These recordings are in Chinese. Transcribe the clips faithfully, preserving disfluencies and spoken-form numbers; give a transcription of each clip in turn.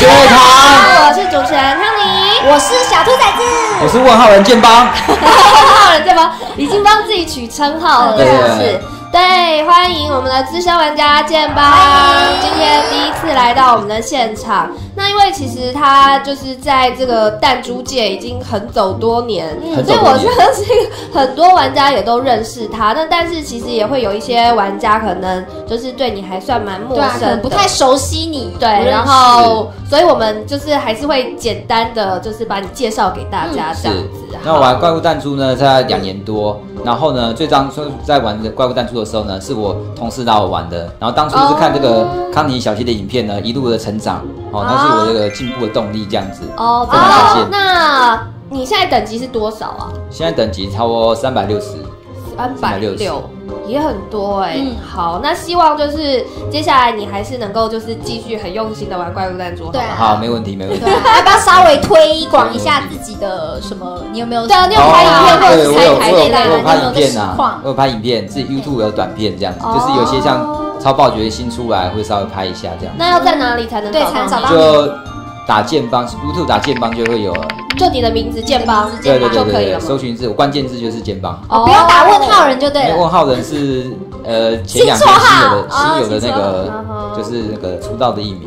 学堂， 我是主持人康妮， 我是小兔崽子， 我是问号人建邦。 问号人建邦已经帮自己取称号了， 对是。对，欢迎我们的资深玩家建邦，今天第一次来到我们的现场。那因为其实他就是在这个弹珠界已经横走多年， 嗯、 所以我相信很多玩家也都认识他。那但是其实也会有一些玩家可能就是对你还算蛮陌生的， 啊、不太熟悉你。 对，然后所以我们就是还是会简单的就是把你介绍给大家这样子。 嗯、那我玩怪物弹珠呢，在两年多。然后呢，最当初在玩怪物弹珠的时候呢，是我同事拉我玩的。然后当初就是看这个康妮小溪的影片呢，一路的成长，哦，那是我这个进步的动力，这样子。 哦，非常感谢。那你现在等级是多少啊？ 现在等级差不多三百六十。 三百六也很多哎、欸嗯，好，那希望就是接下来你还是能够就是继续很用心的玩怪物弹珠， 对、啊， 好，没问题，没问题。 要不要稍微推广一下自己的什么？你有没有？ 对啊，你有拍影片或者是开台类的？ 我有拍影片啊，我有拍影片，自己 YouTube 有短片这样子，哦、就是有些像超暴决新出来会稍微拍一下这样。 那要在哪里才能对才能找到？ 就打建邦 ，YouTube 打建邦就会有了。 就你的名字建邦， 对对对就可以了。 搜寻字，关键字就是建邦。 哦，不用打问号人就对了。 问号人是呃前两天新有的新有的那个，就是那个出道的艺名。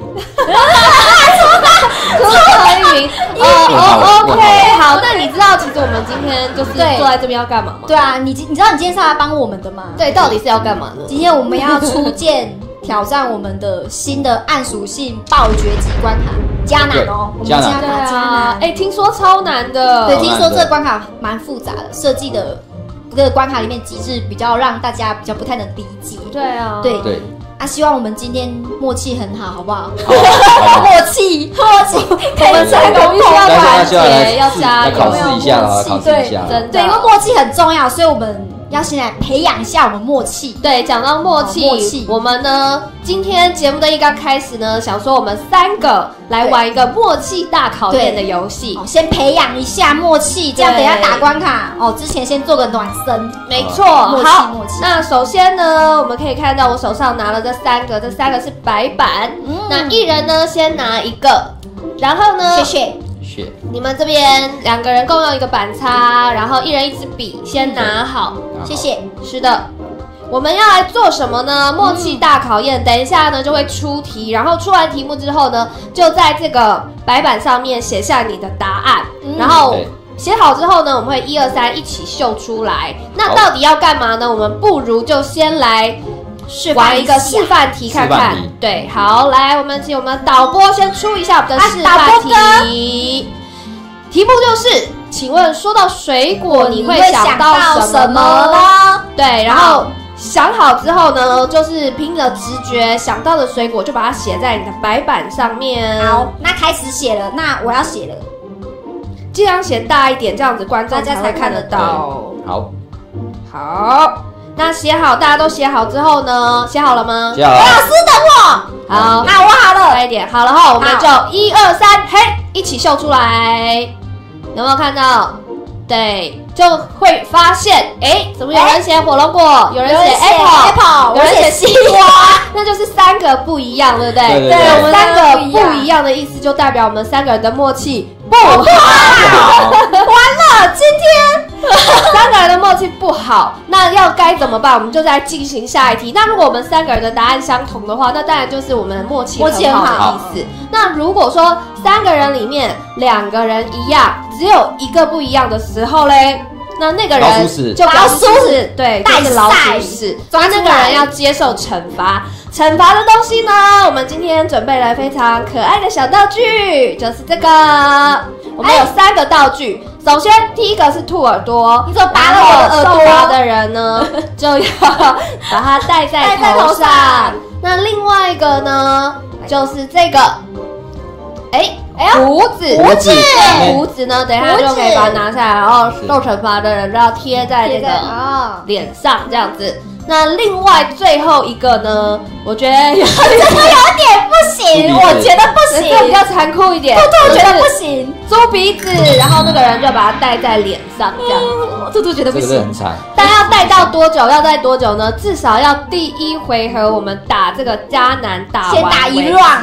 出道艺名。哦 ，OK， 好。那你知道其实我们今天就是坐在这边要干嘛吗？ 对啊，你你知道你今天是来帮我们的吗？ 对，到底是要干嘛呢？ 今天我们要出剑挑战我们的新的暗属性暴绝级关卡。加难哦，我们加难，加难。 哎，听说超难的。 对，听说这个关卡蛮复杂的，设计的这个关卡里面机制比较让大家比较不太能理解。 对啊， 对对。 啊，希望我们今天默契很好，好不好？ 默契，默契， 我们三个必须要团结，要加油， 考试一下了，考试一下。 真的， 对，因为默契很重要，所以我们要先来培养一下我们默契。 对，讲到默契，默契，我们呢，今天节目的一刚开始呢，想说我们三个来玩一个默契大考验的游戏， 先培养一下默契，这样等一下打关卡哦，之前先做个暖身。 没错，好，默契。那首先呢，我们可以看到我手上拿了这三个，这三个是白板，嗯、那一人呢先拿一个，然后呢， 谢谢。 你们这边两个人共用一个板擦，然后一人一支笔，先拿好。 谢谢。 是的，我们要来做什么呢？默契大考验。等一下呢就会出题，然后出完题目之后呢，就在这个白板上面写下你的答案，嗯、然后写好之后呢，我们会一二三一起秀出来。那到底要干嘛呢？我们不如就先来玩一个示范题看看。对，好，来，我们请我们导播先出一下我们的示范题。题目就是，请问说到水果，你会想到什么呢？对，然后想好之后呢，就是凭着直觉想到的水果，就把它写在你的白板上面。 好，那开始写了，那我要写了， 尽量写大一点，这样子观众才会看得到。 好， 好。那写好，大家都写好之后呢？写好了吗？ 写好了。 老师等我。 好， 那我好了。 快一点，好了后，我们就一二三，嘿，一起秀出来。有没有看到？对，就会发现，哎，怎么有人写火龙果，有人写 apple， 有人写西瓜，那就是三个不一样，对不对？ 对， 我们三个不一样的意思，就代表我们三个人的默契不好。 完了，今天三个人的默契不好，那要该怎么办？我们就再进行下一题。那如果我们三个人的答案相同的话，那当然就是我们默契很好的意思。那如果说三个人里面两个人一样，只有一个不一样的时候嘞，那那个人就表示是对，就是老鼠屎，那那个人要接受惩罚。惩罚的东西呢，我们今天准备了非常可爱的小道具，就是这个。我们有三个道具，首先第一个是兔耳朵， 你说拔了我的耳朵， 受罚的人呢就要把它戴在头上。那另外一个呢，就是这个，哎。哎胡子， 胡子， 胡子呢？等一下就可以把它拿下来，然后受惩罚的人就要贴在这个脸上，这样子。那另外最后一个呢？我觉得有真的有点不行，我觉得不行， 这比较残酷一点。 兔兔觉得不行， 猪鼻子，然后那个人就把它戴在脸上，这样子。 兔兔觉得不行， 很惨。 但要戴到多久？要戴多久呢？至少要第一回合我们打这个迦南打完， 先打一 round。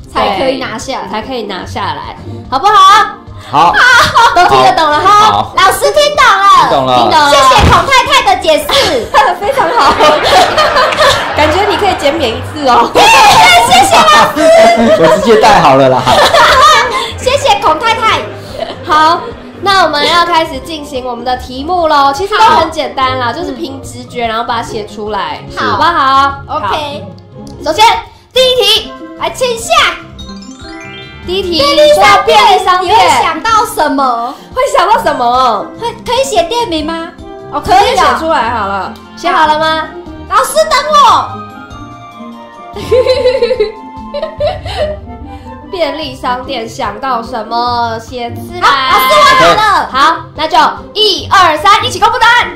才可以拿下来， 才可以拿下来，好不好？ 好， 都听得懂了哈。 好， 老师听懂了， 听懂了， 听懂了。 谢谢孔太太的解释， 非常好。感觉你可以减免一次哦。 谢谢老师， 我直接带好了啦。 谢谢孔太太。 好。那我们要开始进行我们的题目喽，其实都很简单啦，就是凭直觉，然后把它写出来，好不好 ？OK。 首先第一题， 来签下。 第一题， 便利商便利商店， 你会想到什么？ 会想到什么？ 会可以写店名吗？ 哦，可以写出来好了，写好了吗？ 老师等我。 便利商店想到什么？写字来。 老师我好了。 好，那就一二三，一起公布答案。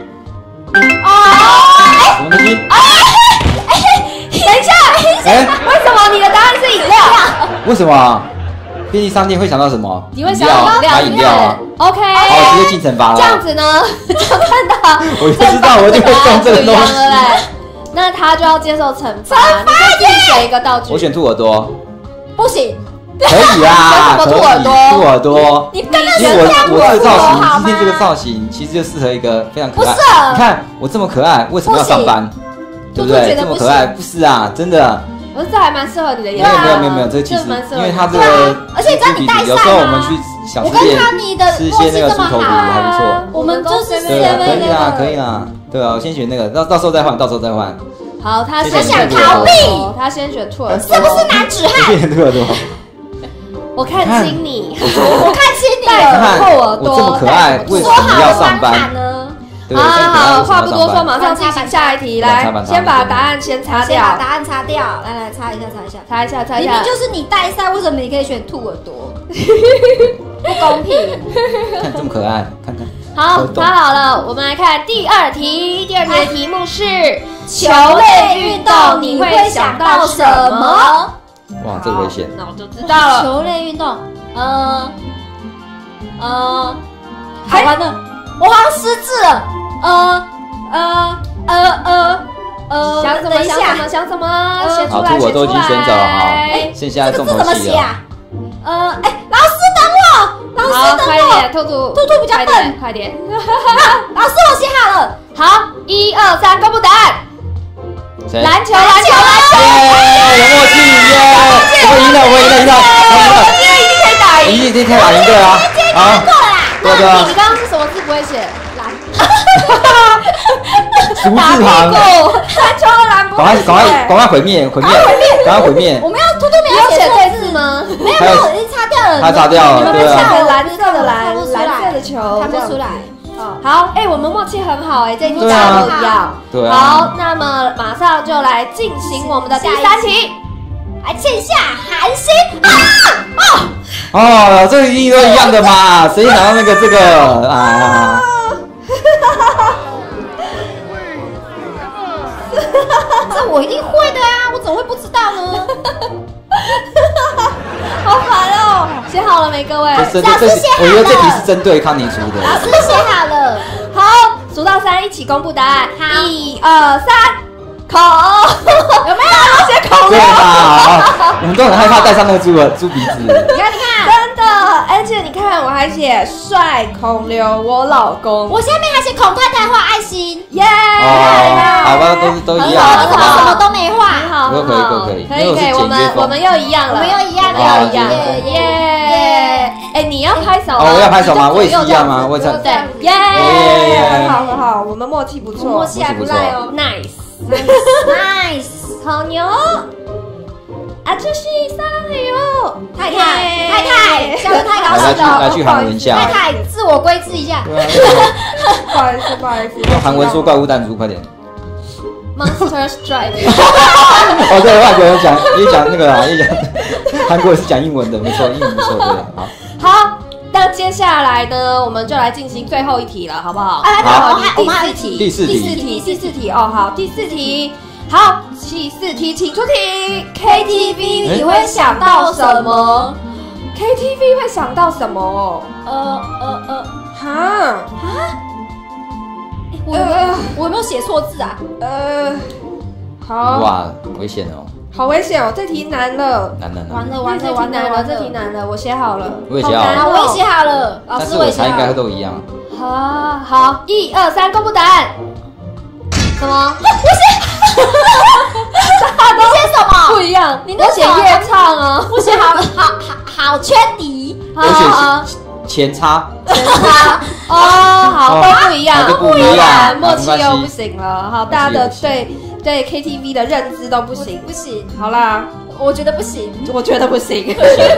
哦，什么东西？ 哎，等一下，哎，为什么你的答案是饮料？ 为什么？便利商店会想到什么？ 你会想到拿饮料啊 ？OK， 好，直接进惩罚了。 这样子呢，就看到我就知道我就会中这个东西。 那他就要接受惩罚。你可以自己选一个道具。 我选兔耳朵。 不行。 可以啊， 什么兔耳朵？ 兔耳朵。 你刚刚因为我我这个造型， 今今天这个造型其实就适合一个非常可爱。 不是， 你看我这么可爱，为什么要上班？对不对？这么可爱，不是啊，真的。 我说这还蛮适合你的颜色。没有没有没有，这其实因为它这个， 而且你知道你带赛吗？ 有时候我们去小吃店吃一些那个猪头骨还不错。 我们就是对啊，可以啦，可以啦。对啊，我先选那个，到到时候再换，到时候再换。 好，他先想逃避， 他先选兔耳朵，是不是男子汉？ 兔耳朵。 我看清你， 我看清你了。兔耳朵， 我这么可爱，为什么要上班呢？ 好好，话不多说，马上进行下一题。来，先把答案先擦掉， 把答案擦掉。来来，擦一下，擦一下， 擦一下，擦一下。 明明就是你带赛，为什么你可以选兔耳朵？不公平！ 看这么可爱，看看。 好，擦好了，我们来看第二题。第二题的题目是球类运动，你会想到什么？ 哇，这个危险。 那我就知道了。 球类运动，呃呃，好玩的。我好像失智了，呃呃呃呃呃， 想什么？想什么？想什么？写出来， 好，兔耳朵已经选走了哈，剩下重头戏了。 呃，哎，老师等我，老师等我， 快点，兔兔， 兔兔比较笨， 快点。 老师，我写好了， 好，一二三，公布答案。篮球，篮球，篮球！ 耶，有默契耶！我赢了，我赢了，赢了，我赢了！ 今天一定可以打赢， 一定可以打赢对啊！好， 对对。你刚刚是什么字不会写？篮。 竹字旁。 篮球的篮。 赶快，赶快，赶快毁灭，毁灭，赶快毁灭！ 我们要兔兔没有写对字吗？没有，没有，已经擦掉了。 他擦掉了，对啊。 蓝色的蓝，蓝色的球， 看不出来。 好，哎，我们默契很好，哎，这题大家都一样。 对啊。 好，那么马上就来进行我们的第三题， 来签下韩星啊！哦，这一定都一样的嘛，谁拿到那个这个啊？ 这我一定会的啊，我怎么会不知道呢？ 好烦哦！写好了没，各位？ 老师写好了。 我觉得这题是针对康妮出的。 老师写好了。 好，数到三，一起公布答案。一二三，孔有没有？写孔对吧？我们都很害怕戴上那个猪耳猪鼻子。 你看，你看， 真的，而且你看，我还写帅孔刘，我老公。 我下面还写孔太太画爱心， 耶！ 好吧，都是都一样， 我怎么什么都没画？ 好， 都可以，都可以， 可以，可以。我们我们又一样了， 我们又一样了， 又一样，耶！哎，你要拍手哦，我要拍手吗？我也是一样吗？我这对，耶！很好，很好，我们默契不错， 默契还不赖哦 ，nice，nice， 好牛！啊，这是三友太太，太太，笑得太高兴了，来去韩文一下， 太太自我规制一下， 不好意思，不好意思， 用韩文说怪物弹珠，快点。 Monster Strike。 哦，对，外国人讲也讲那个啊，也讲韩国人是讲英文的，没错，英文不错，对，好。 好，那接下来呢，我们就来进行最后一题了，好不好？ 好，我们还有一题， 第四题， 第四题，第四题哦，好，第四题，好，第四题，请出题。K T V 你会想到什么 ？K T V 会想到什么？ 呃呃呃， 哈啊？我我有没有写错字啊？ 呃，好。 哇，危险哦。 好危险哦！这题难了， 难了难完了完这题了完了， 难了，这题难了，我写好了， 我也写好了， 好，我也写好了，老但是我猜应该都一样。 好，好，一二三，公布答案。什么？ 我写，你写什么？ 不一样， 你我写夜唱啊， 我写好好好好圈底， 我写前叉。 前叉哦，好，都不一样， 都不一样， 默契又不行了。好，大家的对对 K T V 的认知都不行， 不行。 好啦， 我觉得不行， 我觉得不行。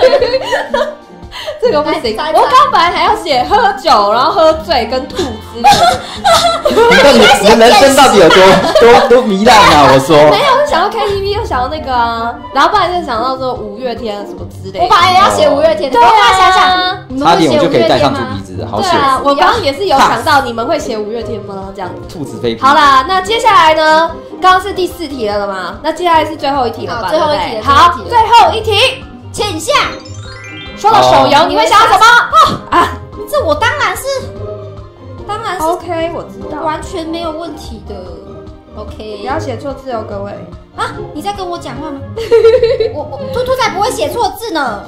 这个不行， 猜猜我刚本来还要写喝酒，然后喝醉跟吐之类的。 你到底你的人生到底有多多多糜烂啊？我说没有，我想到 K T V 又想到那个啊，然后不然就想到说五月天什么之类的。 我本来也要写五月天的， 对啊， 想想， 差点我就可以带上猪鼻子，好险！ 对啊，我刚刚也是有想到你们会写五月天吗？这样子。 兔子飞。 好啦，那接下来呢？刚刚是第四题了嘛？那接下来是最后一题了吧？ 最后一题， 好，最后一题， 请下。 说到手游，你会想到什么？啊， 这我当然是，当然是 OK， 我知道， 完全没有问题的。OK， 不要写错字哦，各位。 啊，你在跟我讲话吗？我我兔兔才不会写错字呢。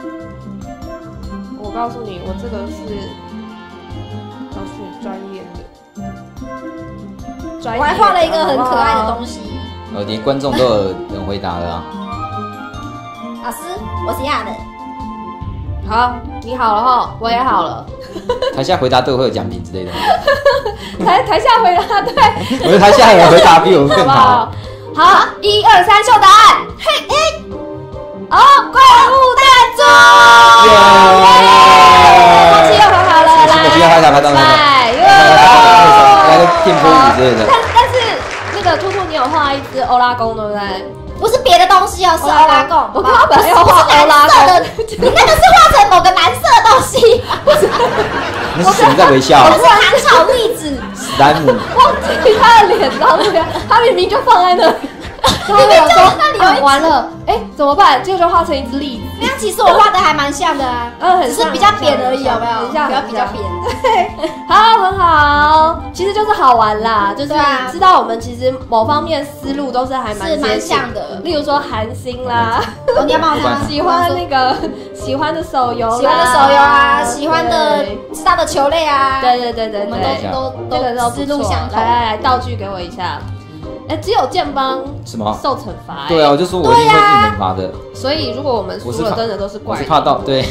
我告诉你，我这个是告诉你专业的，专业的。 我还画了一个很可爱的东西。 呃，连观众都有人回答了啊。 老师，我是亚的。 好，你好了哈，我也好了。 台下回答对会有奖品之类的。 台台下回答对， 我觉得台下有人回答比我们更好。 好，一二三，秀答案。嘿，哎，哦，怪物弹珠。空气又很好了，来， 空气又拍打拍打拍打， 来， 来个电波舞之类的。 但但是那个兔兔，你有画一只欧拉公，对不对？ 不是别的东西哦，是欧拉贡。 我刚刚本来要画欧拉贡， 你那个是画成某个蓝色的东西。 那是什么在微笑？ 那是糖炒栗子。 史莱姆。 忘记他的脸长那样，他明明就放在那里。他没有说那里有完了，哎，怎么办？结果就画成一只栗子。 那样其实我画的还蛮像的啊， 嗯， 只是比较扁而已，有没有？ 很像， 比较比较扁。 对，好，很好，其实就是好玩啦，就是知道我们其实某方面思路都是还蛮是蛮像的。 例如说韩星啦， 你要帮我看， 喜欢那个喜欢的手游， 喜欢的手游啊，喜欢的知道的球类啊， 对对对对， 我们都都这个都思路相同。 来来来，道具给我一下。哎，只有剑帮什么受惩罚？ 对啊，我就说我一定会受惩罚的。 所以如果我们输了，真的都是怪。 我是怕到对。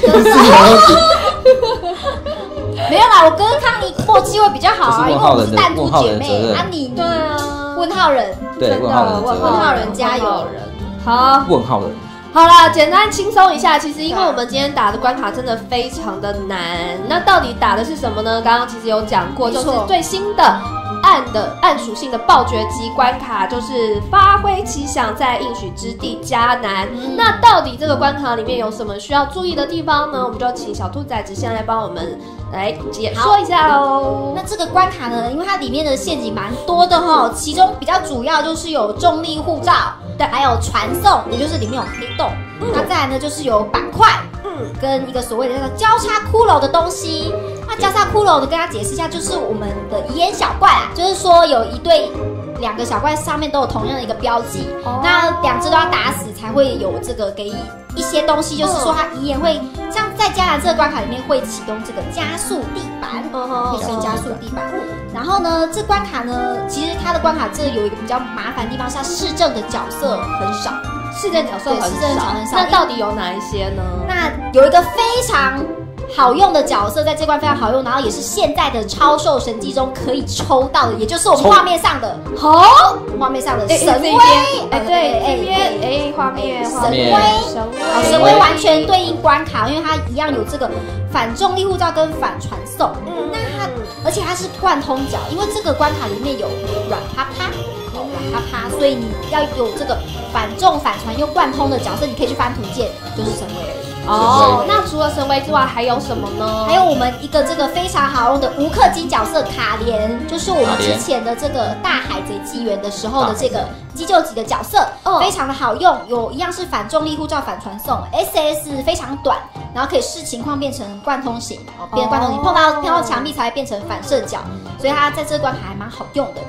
没有啦，我跟康妮默契会比较好啊，因为我们是弹珠姐妹啊，你对啊， 问号人， 对问号人， 问号人加油人， 好， 问号人。 好啦，简单轻松一下。其实因为我们今天打的关卡真的非常的难，那到底打的是什么呢？刚刚其实有讲过，就是最新的暗的暗属性的暴绝级关卡，就是发挥奇想，在应许之地迦南。嗯、那到底这个关卡里面有什么需要注意的地方呢？我们就请小兔崽子先来帮我们来解说一下哦。 那这个关卡呢，因为它里面的陷阱蛮多的哈、哦，其中比较主要就是有重力护罩，对，还有传送，也就是里面有黑洞。嗯、那再来呢，就是有板块，嗯，跟一个所谓的那个交叉骷髅的东西。那交叉骷髅的跟大家解释一下，就是我们的遗眼小怪啊，就是说有一对两个小怪上面都有同样的一个标记，哦、那两只都要打死才会有这个给一些东西，就是说它遗眼会像在迦南这个关卡里面会启动这个加速地板，可以使用加速地板。然后呢，这关卡呢，其实它的关卡这有一个比较麻烦的地方，像市政的角色很少。 市政角色很少， 很少。 那到底有哪一些呢？ 那有一个非常好用的角色，在这关非常好用，然后也是现在的超兽神迹中可以抽到的，也就是我们画面上的好，画面上的神威。 哎，对，这边哎，画面神威，神威完全对应关卡，因为它一样有这个反重力护罩跟反传送。嗯，那它而且它是贯通角，因为这个关卡里面有软趴趴。啪啪，所以你要有这个反重反传又贯通的角色，你可以去翻图鉴，就是神威而已。 哦，那除了神威之外，还有什么呢？ 还有我们一个这个非常好用的无氪金角色卡莲，就是我们之前的这个大海贼纪元的时候的这个急救级的角色，非常的好用，有一样是反重力护罩反传送 ，S S 非常短，然后可以视情况变成贯通型，哦，变成贯通型，碰到碰到墙壁才会变成反射角，所以它在这个关卡还蛮好用的。接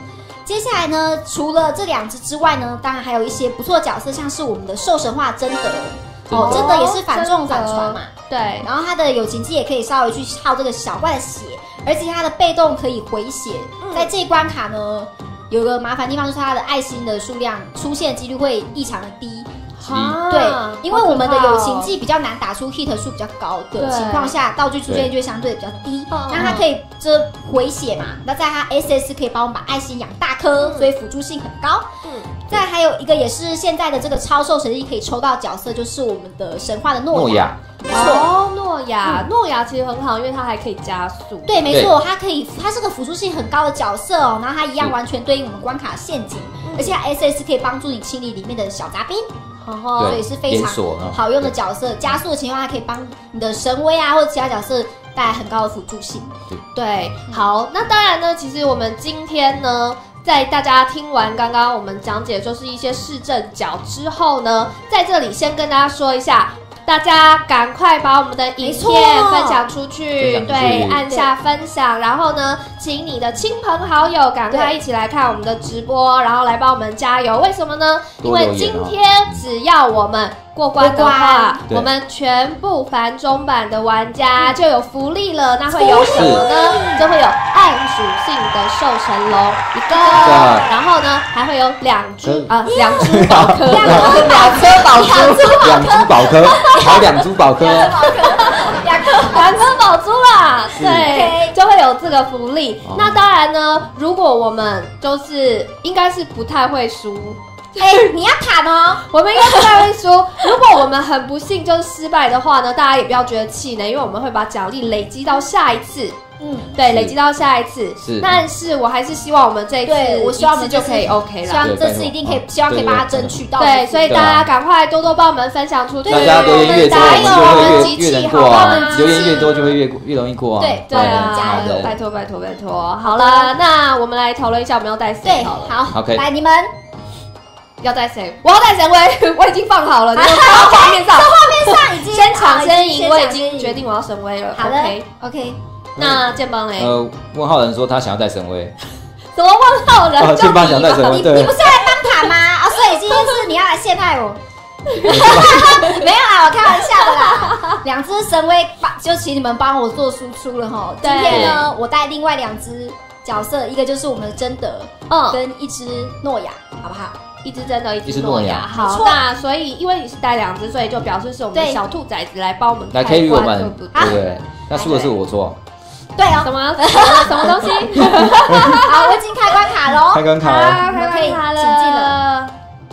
接下来呢，除了这两只之外呢，当然还有一些不错的角色，像是我们的兽神化真德哦，真的也是反重反传嘛。 对， 然后它的友情技也可以稍微去耗这个小怪的血，而且它的被动可以回血。嗯、在这一关卡呢，有个麻烦地方就是它的爱心的数量出现几率会异常的低。对，因为我们的友情技比较难打出 hit 数比较高的情况下，道具出现就会相对比较低。那它可以这回血嘛？那在它 S S 可以帮我们把爱心养大颗，所以辅助性很高。嗯，再还有一个也是现在的这个超兽神力可以抽到角色，就是我们的神话的诺亚。 哦，诺亚，诺亚其实很好，因为它还可以加速。 对，没错，它可以，它是个辅助性很高的角色哦。然后它一样完全对应我们关卡陷阱，而且它 S S 可以帮助你清理里面的小杂兵。所以是非常好用的角色，加速的情况下可以帮你的神威啊或者其他角色带来很高的辅助性。 对，好，那当然呢，其实我们今天呢，在大家听完刚刚我们讲解就是一些市政角之后呢，在这里先跟大家说一下。大家赶快把我们的影片分享出去，对，按下分享，然后呢，请你的亲朋好友赶快一起来看我们的直播，然后来帮我们加油。为什么呢？因为今天只要我们过关的话，我们全部繁中版的玩家就有福利了。那会有什么呢？就会有暗属性的兽神龙一个，然后呢还会有两株啊两株宝壳，两颗宝珠， 两株宝壳，还有两株宝壳， 两颗两颗宝珠啦。对，就会有这个福利。那当然呢，如果我们就是应该是不太会输。 哎、欸，你要砍哦！ 我们应该不太会输。如果我们很不幸就是失败的话呢，大家也不要觉得气馁，因为我们会把奖励累积到下一次。嗯，对，累积到下一次。是，但是我还是希望我们这一次， 我希望我们就可以 OK 了。 希望这次一定可以，希望可以把它争取到。 对，所以大家赶快多多帮我们分享出去。 大家留言越多，我们就会越越能过啊。留言越多就会越越容易过啊。 对对啊，加油！拜托拜托拜托。好了，那我们来讨论一下我们要带谁好了。 好 ，OK， 来你们。 要带谁？我要带神威，我已经放好了。你看画面上， 画面上已经先抢先赢，我已经决定我要神威了。 好的 ，OK。 那建邦嘞？ 呃，问号人说他想要带神威。 什么问号人？ 建邦想带神威， 你你不是来帮塔吗？哦，所以今天是你要来陷害我。没有啦，我开玩笑的啦。两只神威就请你们帮我做输出了哈。今天呢，我带另外两只角色，一个就是我们的真德，嗯，跟一只诺亚，好不好？ 一只真的，一只诺亚。好，那所以因为你是带两只，所以就表示是我们的小兔崽子来帮我们来 carry 我们，对不对？那输的是我错。 对哦。 什么什么东西？ 好，我已经开关卡喽。 开关卡了， 我们可以前进了。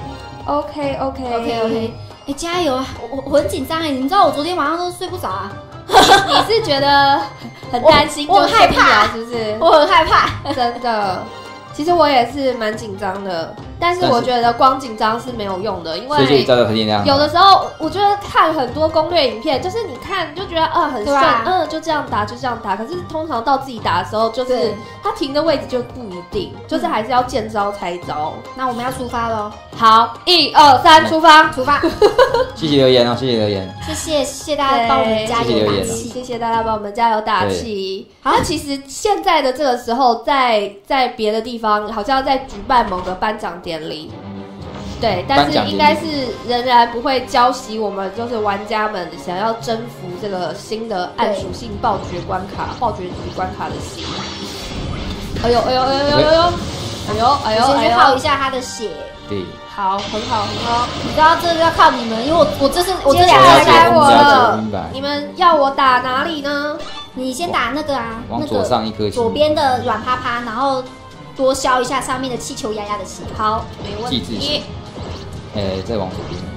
OK OK OK OK。哎，加油啊！我我很紧张哎，你们知道我昨天晚上都睡不着啊。 你是觉得很担心， 我很害怕， 是不是？ 我很害怕， 真的。其实我也是蛮紧张的，但是我觉得光紧张是没有用的，因为有的时候我觉得看很多攻略影片，就是你看就觉得呃很顺，嗯、呃、就这样打就这样打，可是通常到自己打的时候，就是它停的位置就不一定，就是还是要见招拆招。 那我们要出发喽！ 好，一二三，出发， 出发！ 谢谢留言哦，谢谢留言， 谢谢谢谢大家帮我们加油打气， 谢谢大家帮我们加油打气。好，那其实现在的这个时候，在在别的地方。好像在举办某个颁奖典礼，对，但是应该是仍然不会浇熄我们就是玩家们想要征服这个新的暗属性暴绝关卡、暴绝级关卡的心。哎呦哎呦哎呦哎呦哎呦哎呦哎呦！ 先去耗一下他的血。 对， 好，很好很好。 你知道这是要靠你们，因为我我这是我这两个该我了。你们要我打哪里呢？ 你先打那个啊， 往左上一颗， 左边的软趴趴，然后。多消一下上面的气球丫丫的血。 好，没问题。 哎，再往左边。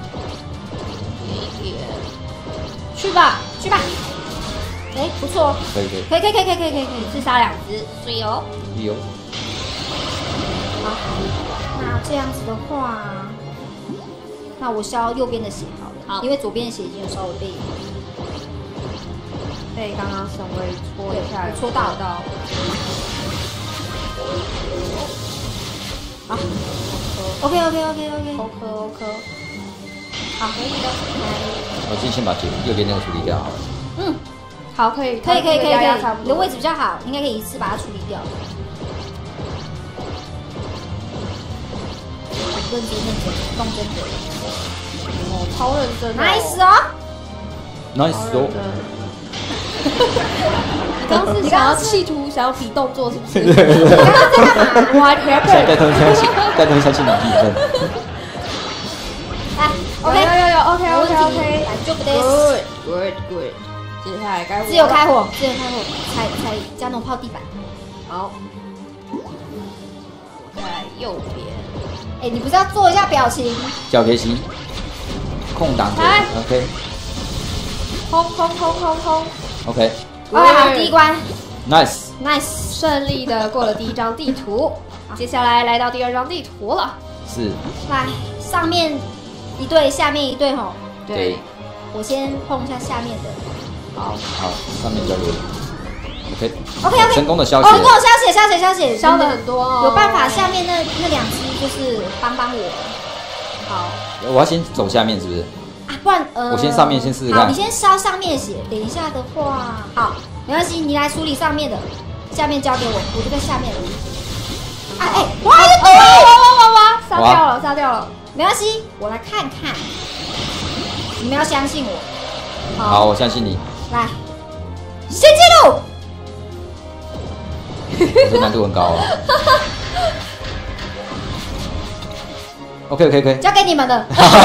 去吧，去吧。哎，不错。 可以可以。 可以可以可以可以可以可以可以， 自杀两只，水哦。 有。 好，那这样子的话，那我消右边的血好了。好，因为左边的血已经有稍微被被刚刚神威戳一下， 戳到到。好 ，OK OK OK OK OK OK， 好，可以的。 我先先把右边那个处理掉好了。 嗯，好，可以， 可以可以可以可以，你的位置比较好，应该可以一次把它处理掉。 认真认真，弄真的。 哦，超认真 ，nice 哦 ，nice 哦。 你刚刚是想要企图想要比动作是不是？ 对对对。 刚刚在干嘛？ 我还 prepare 带动相信，带动相信你比分。 来 ，OK， 有有有 ，OK OK OK， 来就不得。 Good good good， 接下来该自由开火，自由开火，踩踩加农炮地板。 好，在右边。 哎，你不是要做一下表情？ 小可惜，空档点 ，OK 轰轰轰轰轰 OK， 哇，好，第一关 ，nice， ，nice， 顺利的过了第一张地图，接下来来到第二张地图了。 是， 来，上面一对，下面一对吼。 对， 我先碰一下下面的。 好， 好，上面比较多 ，OK OK OK， 成功的消哦， 血， 跟我消血消血消血， 消的很多哦。 有办法，下面那那两只就是帮帮我。好， 我要先走下面是不是？ 啊，不然呃， 我先上面先试试好， 看你先烧上面血，等一下的话，好，没关系，你来处理上面的，下面交给我，我就在下面了。啊哎，哇哇哇哇哇哇，杀掉了，杀掉了， 没关系，我来看看，你们要相信我。 好，我相信你。 来，先进入。 这难度很高哦。OK OK OK， 交给你们的。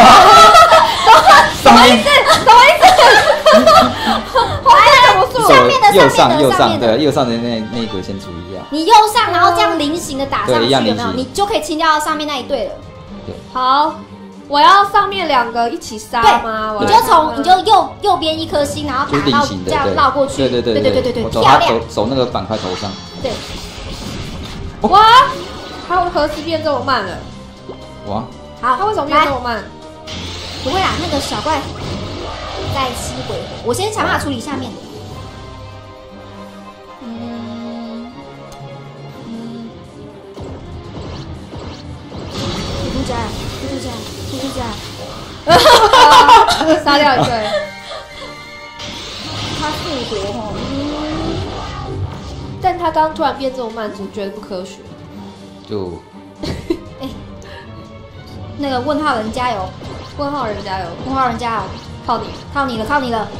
上面什么意思？ 来来， 走上面的右上面的上右上上面的， 对右上的那那一格先处理一下。 你右上，然后这样菱形的打上去， 对一样有没有？ 菱形你就可以清掉上面那一对了。 好，我要上面两个一起杀吗？ 对，你就从你就右右边一颗星，然后就是打到这菱形的， 样绕过去。 对对对对对对对， 我走漂亮他走。走那个板块头上。 对， 哇，它何时变这么慢了？ 哇， 好， 它为什么变这么慢？ 不会啦，那个小怪在吸鬼火，我先想办法处理下面的。嗯嗯，兔兔家，兔兔家，兔兔家， 杀掉一对。 他复活哦。 但他刚刚突然变这么慢，总觉得不科学。 就哎，那个问号人加油， 问号人加油， 问号人加油， 靠你！ 靠你了，靠你了。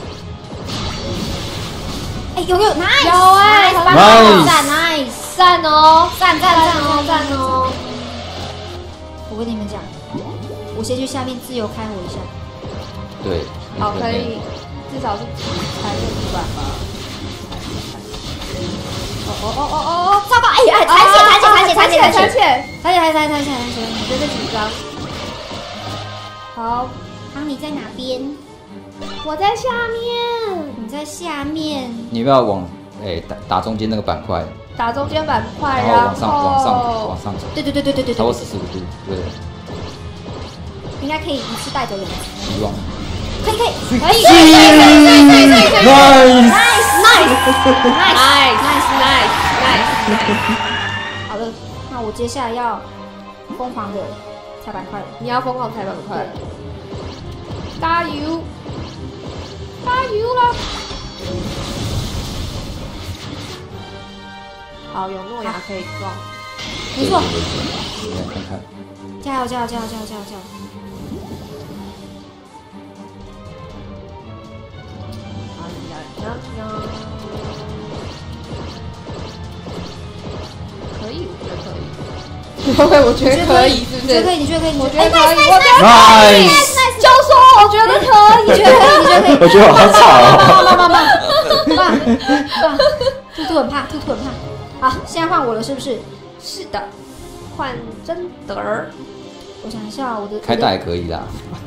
哎，有有 nice， 有哎 Nice 赞 nice， 赞哦， 赞赞赞哦，赞哦！ 我跟你们讲，我先去下面自由开火一下。 对， 好，可以，至少是踩这个地板吧。哦哦哦哦哦！ 糟糕！哎哎，残血残血残血残血残血残血残血！ 残血残血残血残血！ 你真的紧张。好， 康你在哪边？ 我在下面， 你在下面。 你不要往哎打打中间那个板块， 打中间板块， 然后往上往上往上走， 对对对对对对超过对， 四十五度，对， 应该可以一次带走两只。 希望。 可以可以可以。 Nice， nice nice nice nice。 好了，那我接下来要疯狂的踩板块了。 你要疯狂踩板块，加油，加油啦！好，有诺亚可以撞。 没错， 来看看， 加油加油加油加油加油加油！ 呀呀，可以，我觉得可以。OK，我觉得可以，是不是？ 你觉得可以？你觉得可以？ 我觉得可以，我觉得可以 nice，就说我觉得可以， 你觉得可以？你觉得可以？ 我觉得我好吵哦。 棒棒棒棒棒！兔兔很怕，兔兔很怕。好，现在换我了，是不是？ 是的，换真德儿。 我想一下，我的开大也可以啦。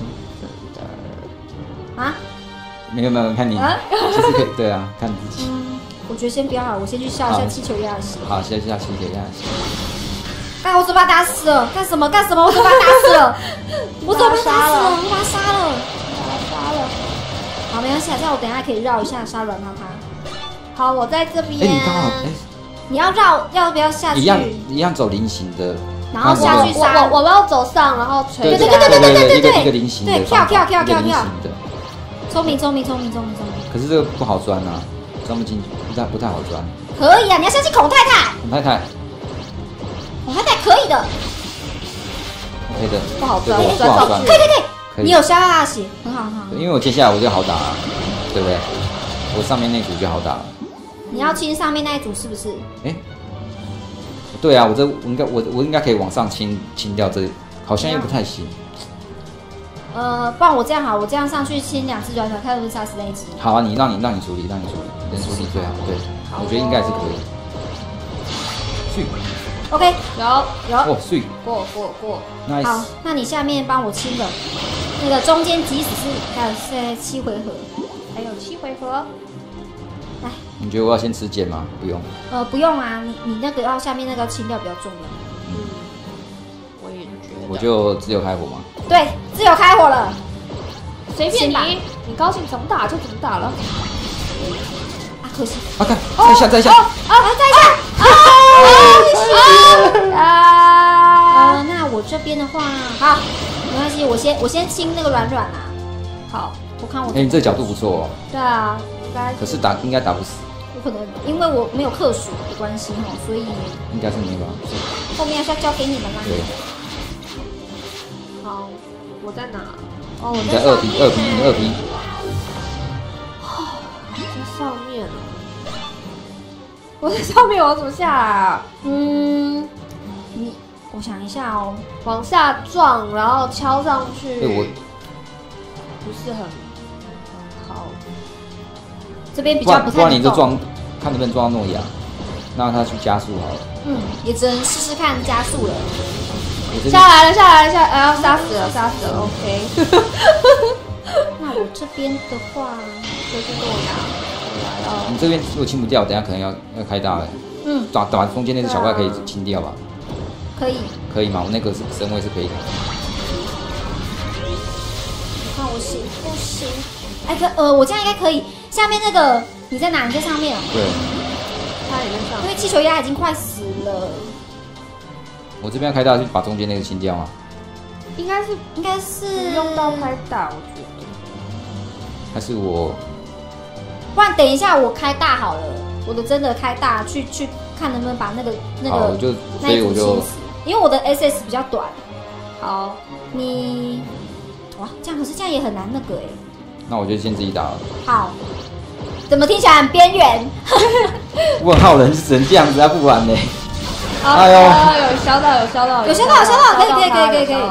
啊？ 没有没有，看你， 啊其实可以，对啊，看自己。 嗯，我觉得先不要好了，我先去笑一下气球压的血。 好，下下期给下期。 干，我嘴巴打死了！干什么？干什么？我嘴巴打死了！我嘴巴打死了！我把他杀了！把他杀了！好，没关系啊，这样我等一下可以绕一下杀软趴趴。 好，我在这边。 哎，你刚好，哎， 你要绕，要不要下去？ 一样一样走菱形的， 然后下去我杀。 我我要走上，然后垂对下。 对对对对对对一个一个菱形的对， 方法， 跳跳跳跳一个菱跳形的。 聪明聪明聪明聪明聪明。 可是这个不好钻啊，钻不进去，不太不太好钻。 可以啊，你要相信孔太太， 孔太太， 孔太太可以的。 可以的， 不好钻， 对我钻上去。 可以可以可以， 可以你有消耗他的血，很好很好。 因为我接下来我就好打了，对不对？我上面那组就好打了。 你要清上面那一组是不是？ 哎，对啊，我这我应该我我应该可以往上清清掉这，好像又不太行。 呃，不然我这样好，我这样上去清两只软软，看会不会杀死那一只。 好啊，你让你让你处理，让你处理，人处理最好。对，我觉得应该是可以。去 OK， 有有， 哦，碎， 过过过。 nice。 好，那你下面帮我清了，那个中间即使是还有现在七回合， 还有七回合。 来， 你觉得我要先吃剑吗？不用。 呃，不用啊，你你那个要下面那个清掉比较重要。 嗯，我也觉得。 我就自由开火嘛。 对，自由开火了， 随便先打你，你高兴怎么打就怎么打了。 啊，可惜， 啊，看，在下，在下。 啊，在下， 啊！ 呃，那我这边的话，好，没关系，我先我先清那个软软啊。好，我看我。 哎，你这个角度不错哦。 对啊，应该。 可是打应该打不死。 有可能因为我没有克数的关系哦，所以应该是没吧。 后面是要交给你们啦。 对。 好，我在哪？ 哦，我你在二 P 二 P 你二 P。 在上面了。我在上面，我怎么下啊？ 嗯，你，我想一下哦， 往下撞，然后敲上去。 对我不是很很好。 这边比较不不然太能动。 你就撞，看能不能撞到诺亚，让他去加速好了。 嗯，也只能试试看加速了。 下来了，下来了，下，哎呀，杀死了，杀死了 ，OK。 那我这边的话， 就是诺亚来了。 你这边如果清不掉，等下可能要要开大了。 嗯， 打打完中间那只小怪可以清掉吧？ 可以。 可以吗？我那个是身位是可以的。 我看我行不行？哎，可呃，我这样应该可以。下面那个你在哪？你在上面哦。 对。 他也在上因为气球鸭已经快死了。 我这边要开大去把中间那个清掉吗？ 应该是应该是不用到开大，我觉得。 还是我？ 不然等一下我开大好了，我的真的开大去去看能不能把那个那个好我就那一组所以我就清死，因为我的 S S 比较短。 好， 你哇，这样可是这样也很难那个哎。 那我就先自己打了。 好，怎么听起来很边缘？ 问号人就只能这样子啊，不然呢？ 哎呦，有削到，有削到， 有削到，有削到，可以可以可以可以可以。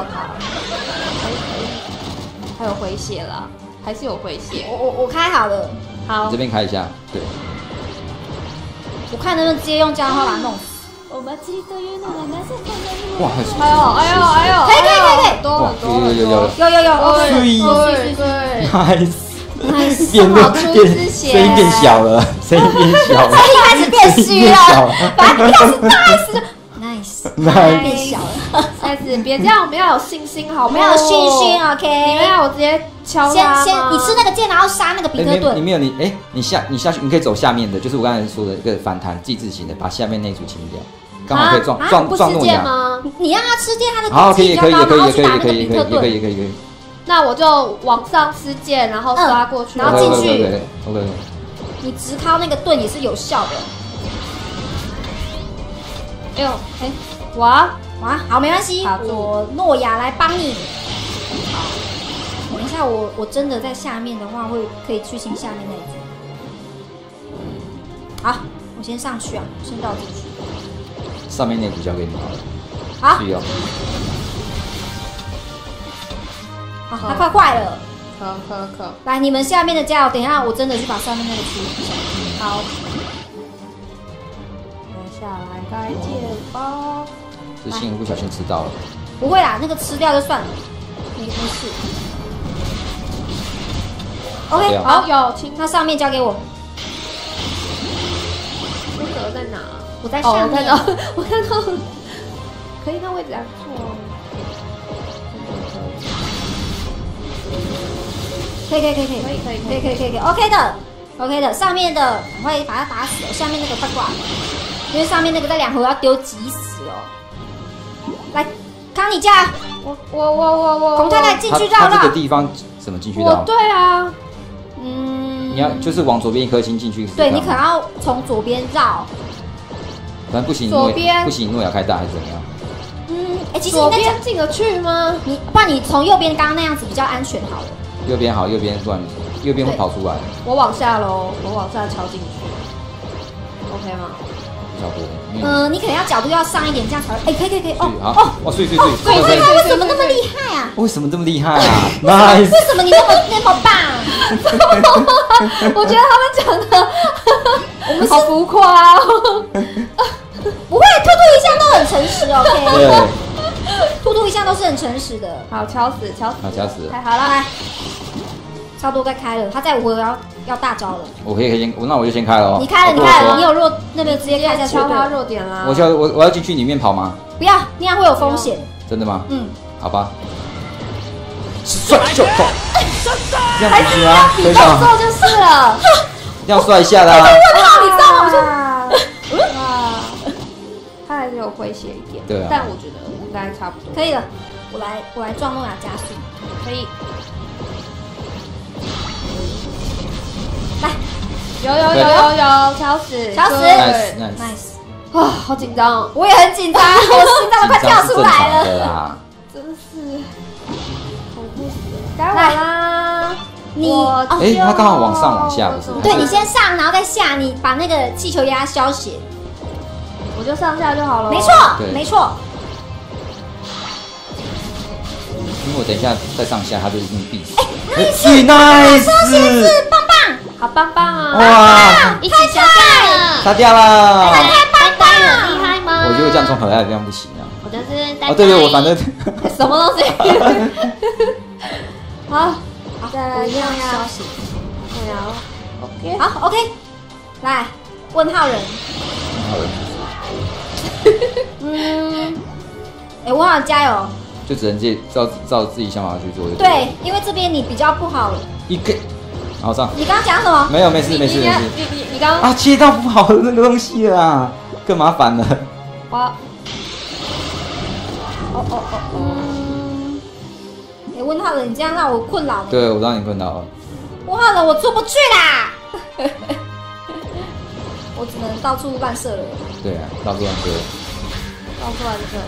还有回血了，还是有回血。 我我我开好了， 好你这，边开一下，对。 我看能不能直接用交号把它弄死。 哇，很爽！ 哎呦哎呦哎呦， 可以可以可以可以， 多哇很多很有有有多。 有有有， 对对 ，nice， nice， 变好变出之血声音变小了，声音变小了， 声音开始变虚了，反正要是 nice nice， nice 变小了。 孩子别这样，我们要有信心，好不好？ 没有讯讯你们 ，OK。 要我直接敲先他吗先，你吃那个剑，然后杀那个比哎， 特顿。 你你没有你哎，你下你下去，你可以走下面的，就是我刚才说的一个反弹 G 字形的，把下面那一组清掉，刚好可以撞啊撞不吃撞诺亚。 剑吗？ 你让他吃剑，他的好，可以可以攻击比较高， 可以可以然后去打那个可以可以比特顿。 可以可以可以可以。 那我就往上吃剑，然后刷过去， 然后进去 OK OK。 你直敲那个盾也是有效的。 哎呦，哎，哇， 哇，好，没关系， 卡住我诺亚来帮你。好，等一下我我真的在下面的话，会可以去清下面那一组。好，我先上去啊，先倒进去。 上面那组交给你好了。 好， 需要。 好，它快坏了。 可可可， 来，你们下面的加油，等一下我真的去把上面那个处理一下。好， 接下来该剑包。 是幸不小心吃到了。 不会啦，那个吃掉就算了，没没事。OK， 好，有清， 那上面交给我， 那个在哪？ 我在哦， 上面。 我看到，我看到，可以，那位置还不错哦。 可以可以可以可以可以可以可以可以可以可以 OK 的 OK 的，上面的赶快把它打死哦，下面那个快挂了，因为上面那个在两回要丢急死哦。来，康你架， 我我我我我， 孔太太进去绕它这个绕。 地方怎么进去我到？ 对啊， 嗯， 你要就是往左边一颗星进去。 对你可能要从左边绕。 反正不行， 左边不行，诺亚开大还是怎么样？ 嗯， 哎，其实左你边进得去吗？ 你不然你从右边刚刚那样子比较安全好了。 右边好，右边不然右边会跑出来。 我往下喽，我往下敲进去 ，OK 吗？ 不晓得。 呃，你可能要角度要上一点，这样才会。哎，可以可以可以。 哦哦，哇，碎碎碎， 对对对，为什么那么厉害啊？ 为什么这么厉害啊 ？Nice。 为什么你那么那么棒？ 我觉得他们讲的我们好浮夸哦。 不会，兔兔一向都很诚实 ，OK。 对。 兔兔一向都是很诚实的。 好，敲死，敲死， 好，敲死。 太好了，来， 差不多该开了，他在五回要要大招了。 我可以可以先，那我就先开了哦。 你开了，你开了，你有弱那边直接开下去。 敲他弱点啦。 我要我我要进去里面跑吗？ 不要，那样会有风险。 真的吗？ 嗯。 好吧。帅就走。这样不行啊， 比动作就是了。 这样帅一下的啊。 你知道吗？ 哇，他还是有诙谐一点。 对啊。 但我觉得应该差不多。 可以了，我来我来撞诺亚加速。 可以。 来， 有有有有有，敲死， 敲死 ，nice nice， 哇，好紧张， 我也很紧张，我心脏都快跳出来了。 真是恐怖死了！该我啦， 你哎，他刚好往上往下不是？ 对你先上，然后再下，你把那个气球压消血， 我就上下就好了。 没错，没错。 因为我等一下再上下，他就一定必死。 哎 ，nice， 棒棒， 好棒棒啊！ 哇， 一起下掉了， 杀掉了， 太棒棒了， 厉害吗？ 我觉得这样冲河岸这样不行啊。 我就是哦，对对，我反正什么东西？好，再来一样消息。 我要 OK， 好 OK， 来问号人。 问号人。 嗯，哎，问号人加油。 就只能照照照自己想法去做。 对，因为这边你比较不好。 一个，然后上。 你刚刚讲什么？ 没有，没事没事没事。 你你你刚啊，切到不好的那个东西了啊，更麻烦了。 哇。 哦哦哦哦。哎，问号人，你这样让我困扰。 对，我让你困扰了。 问号人，我出不去啦。我只能到处乱射了。 对啊，到处乱射。 到处乱射。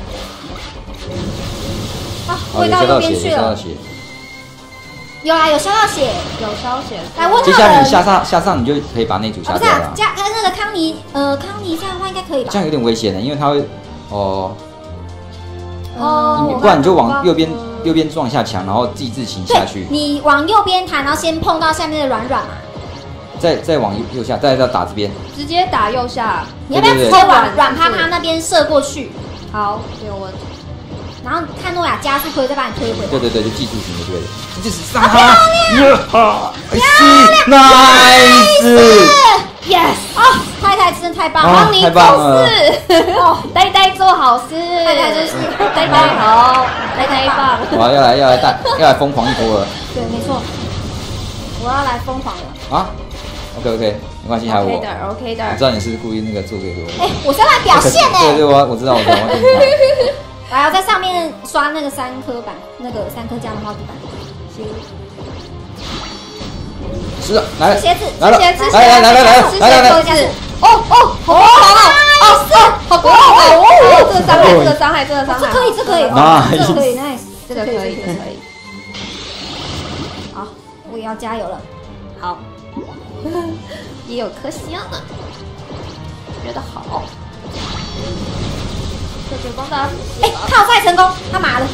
啊，我也到右边去了。有啊，有消到血， 有消血。 来，问号人。 接下来你下上下上，你就可以把那组下掉了。 不是，加跟那个康妮，呃，康妮这样的话应该可以吧？ 这样有点危险的，因为他会，哦， 哦， 不然你就往右边右边撞一下墙，然后自己自行下去。 你往右边弹，然后先碰到下面的软软嘛。 再再往右右下，再再打这边。 直接打右下。 你要不要直接往软趴趴那边射过去？ 好，没有问题。 然后看诺亚加速可以再把你推回来。 对对对，就记住型就对了。这就是杀他！呀，nice， yes， 哦，太太真的太棒了， 帮你做事，哦，呆呆做好事，太太真是呆呆好，呆呆棒。 哇，要来要来大要来疯狂一波了。 对，没错，我要来疯狂了。 啊 ，OK OK， 没关系，还有我。 OK 的 OK 的。 我知道你是故意那个做这个。 哎，我是要来表现的。 对对，我我知道我知道。 来，我在上面刷那个三颗板，那个三颗加的花地板。行。 是的，来了， 鞋子， 来了， 来来来来来来来来来， 哦哦，好棒哦，是，好棒哦，这个伤害，这个伤害，这个伤害， 这可以，这可以，这可以 ，nice， 这个可以，这个可以。 好，我也要加油了。 好，也有颗星呢，觉得好。这绝光的， 哎，靠赛成功，他麻了。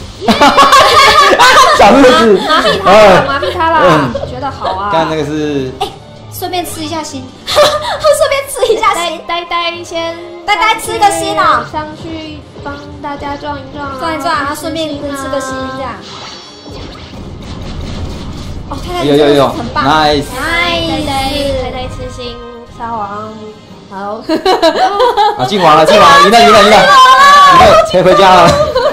小日子， 麻痹他了，麻痹他了，觉得好啊。 刚才那个是， 哎，顺便吃一下心，顺便吃一下心。 呆呆先， 呆呆吃个心哦， 上去帮大家撞一撞， 撞一撞，然后顺便吃个心这样。哦，太太有有有很棒 ，nice， 呆呆呆呆吃心，沙皇，好， 啊，进王了，进王了，赢了赢了赢了，赢了，可以回家了。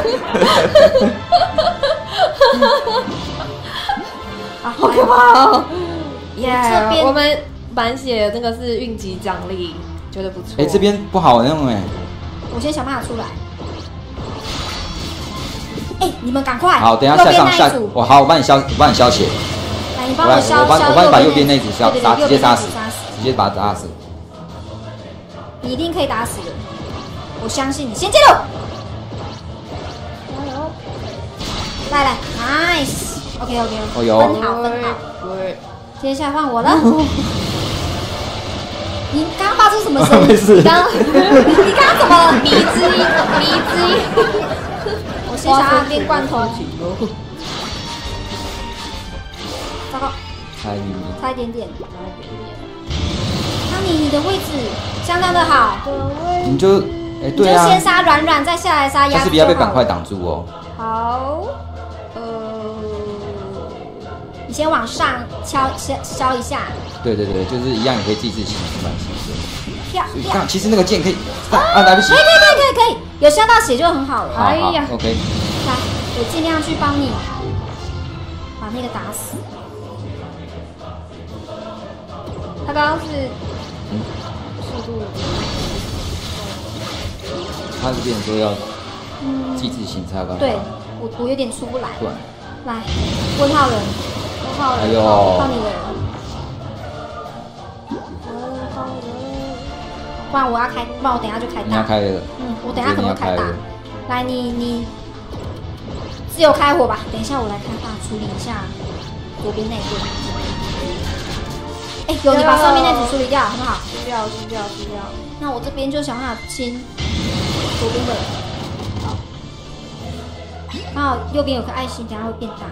啊，好可怕哦！耶，我们满血那个是运级奖励，觉得不错。 哎，这边不好弄哎。 我先想办法出来。哎，你们赶快！ 好，等一下下上下，我好，我帮你消，我帮你消血。 来，你帮我消， 我帮我帮你把右边那组消杀，直接杀死， 杀死， 直接把他打死。 你一定可以打死的，我相信你。先介入。 来来 ，nice，OK OK， 哦有， 分好分好。接下来换我了。你刚刚发出什么声音？ 没事。 你刚你刚刚怎么了？ 迷之音，迷之音。 我先想要变罐头。糟糕， 差一点点， 差一点点。康妮，你的位置相当的好。 你就哎对啊，你就先杀软软，再下来杀鸭子。 但是不要被板块挡住哦。 好，呃， 你先往上敲削削一下。 对对对，就是一样，也可以自己自己没关系。 跳跳，其实那个剑可以啊，来不及。 可以可以可以可以可以，有削到血就很好了。 哎呀 ，OK。 来，我尽量去帮你把那个打死。 他刚刚是速度， 他是变成说要机制型才有办法。 对，我我有点出不来。 对。 来，问号人，问号人， 哎呦， 靠你的人。不然我要开，不然我等一下就开大。 你要开了。 嗯，我等一下可能会开大。来，你你自由开火吧。等一下我来开大，处理一下左边那一边。哎，有你把上面那组处理掉，很好。 清掉，清掉，清掉。 那我这边就想办法清左边的。好。刚好右边有颗爱心，等下会变大。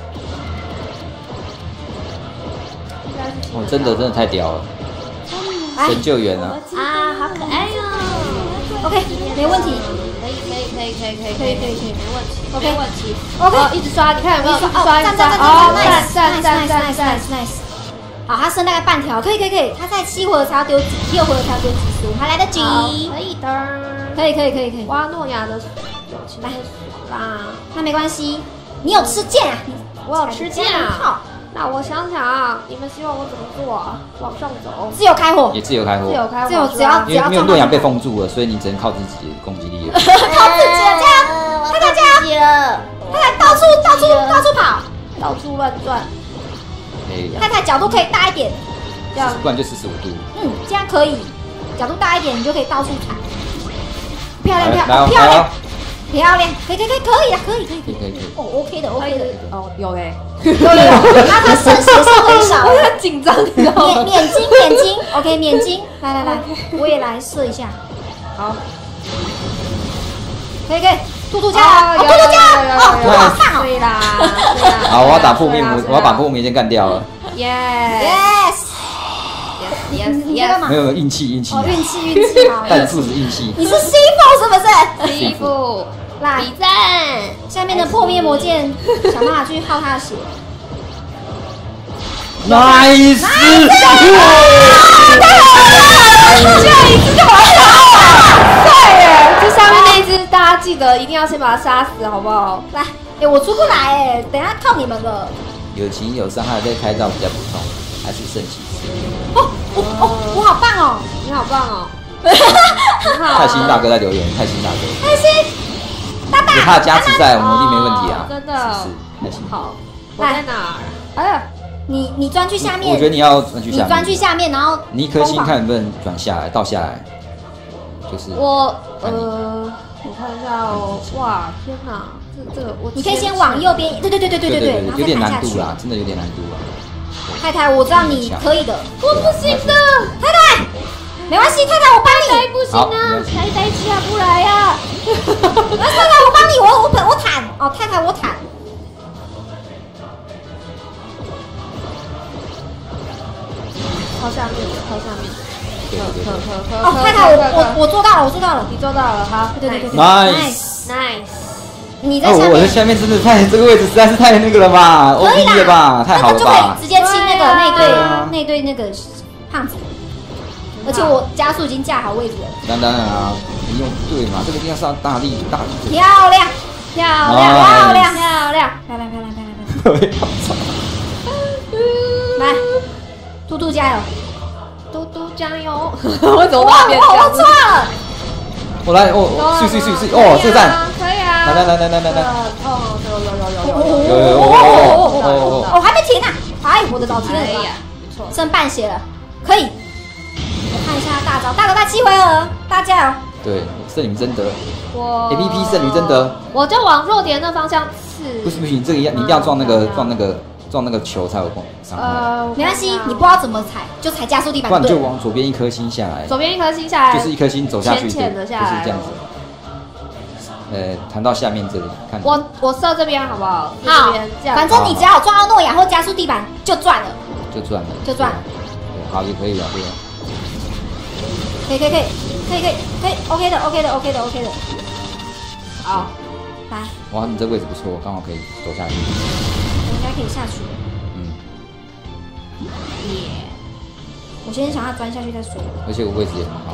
哦，真的真的太屌了。神救援了啊，好可爱哟 ！OK， 没问题， 可以可以可以可以可以可以可以可以， 没问题， 没问题。 OK， 一直刷，你看有没有？ 刷刷， 站站站哦， 站站站站站 nice。好，他剩大概半条，可以可以可以，他在七回合才要丢，七回合才要丢几十，还来得及。 可以的， 可以可以可以可以。 哇，诺亚的来啦，那没关系，你有吃剑啊？ 我有吃剑啊。那我想想啊，你们希望我怎么做？往上走， 自由开火， 也自由开火， 自由开火， 自由只要只要因为诺亚被封住了，所以你只能靠自己的攻击力了。 靠自己了，这样，太太加油了，太太到处到处到处跑， 到处乱转。 太太角度可以大一点， 这样不然就四十五度。 嗯，这样可以，角度大一点，你就可以到处踩。漂亮漂亮漂亮漂亮，可以可以可以可以啊，可以可以可以可以可以。 哦 ，OK 的 OK 的， 哦有嘞。 有有有，他他剩血剩很少， 我很紧张，你知道吗？ 免免金免金 ，OK 免金，来来来，我也来射一下， 好， 可以可以，兔兔加油，兔兔加油，哦，好棒哦， 对啦，对啦， 好，我要打破面膜，我要把破面先干掉了。 Yes，Yes Yes Yes， 没有运气运气， 哦运气运气好， 但是运气。 你是 C 四是不是 ？C 四。 来， 比赞！ 下面的破灭魔剑，想办法去耗他的血。 Nice！ 这一只就完了，对耶！这上面那一只，大家记得一定要先把它杀死，好不好？ 来，哎，我出不来哎，等下靠你们的。 有情有伤害，再开到比较普通，还是圣骑士。 哦哦哦，我好棒哦！ 你好棒哦！ 很好。 泰星大哥在留言，泰星大哥。 泰星。 有他的加持在，我们一定没问题啊！ 真的， 是还行。 好，我在哪儿？哎呀， 你你钻去下面。 我觉得你要钻去下面。 你钻去下面，然后你一颗星看能不能转下来，倒下来。就是我呃，我看一下哦。哇，天哪，这这个我你可以先往右边，对对对对对对对， 有点难度啦，真的有点难度啊。 太太，我知道你可以的， 我不行的， 太太。没关系，太太，我帮你。 不行啊，太太下不来呀。 那太太，我帮你，我我我坦哦，太太我坦。 靠下面，靠下面。 可可可哦，太太，我我我做到了，我做到了， 你做到了，好， 对对对 ，nice nice。 你在下面， 我在下面真的太这个位置实在是太那个了吧 ，O P 了吧，太好了吧？ 就可以直接清那个那对那对那个胖子。而且我加速已经架好位置了。 当然啊，你用对嘛，这个一定要上大力大力。 漂亮，漂亮，漂亮，漂亮，漂亮，漂亮，漂亮，漂亮。来，嘟嘟加油， 嘟嘟加油！我怎么哇，我错了。 我来，哦，碎碎碎碎，哦，这站可以啊。 来来来来来来来。 哦，有有有有有有有有有。我还没停呢，哎，我的老天爷， 不错， 剩半血了，可以。我看一下大招，大招在七回合，大家加油！ 对，圣女贞德。 我 A P P 圣女贞德。 我就往弱点那方向刺。 不是不行，这个要你一定要撞那个撞那个撞那个球才有伤害。 呃， 没关系，你不知道怎么踩，就踩加速地板。 不然你就往左边一颗星下来。 左边一颗星下来， 就是一颗星走下去， 浅浅的下来， 就是这样子。呃，弹到下面这里看。 我我射这边好不好？ 好， 这边这样。 反正你只要撞到诺亚或加速地板就赚了， 就赚了， 就赚。 对，好也可以了，对。 可以可以可以可以可以可以 OK 的 OK 的 OK 的 OK 的。 好， 来。 哇，你这位置不错，刚好可以走下去。 我应该可以下去。 嗯。 耶！我先想要钻下去再说。 而且我位置也很好。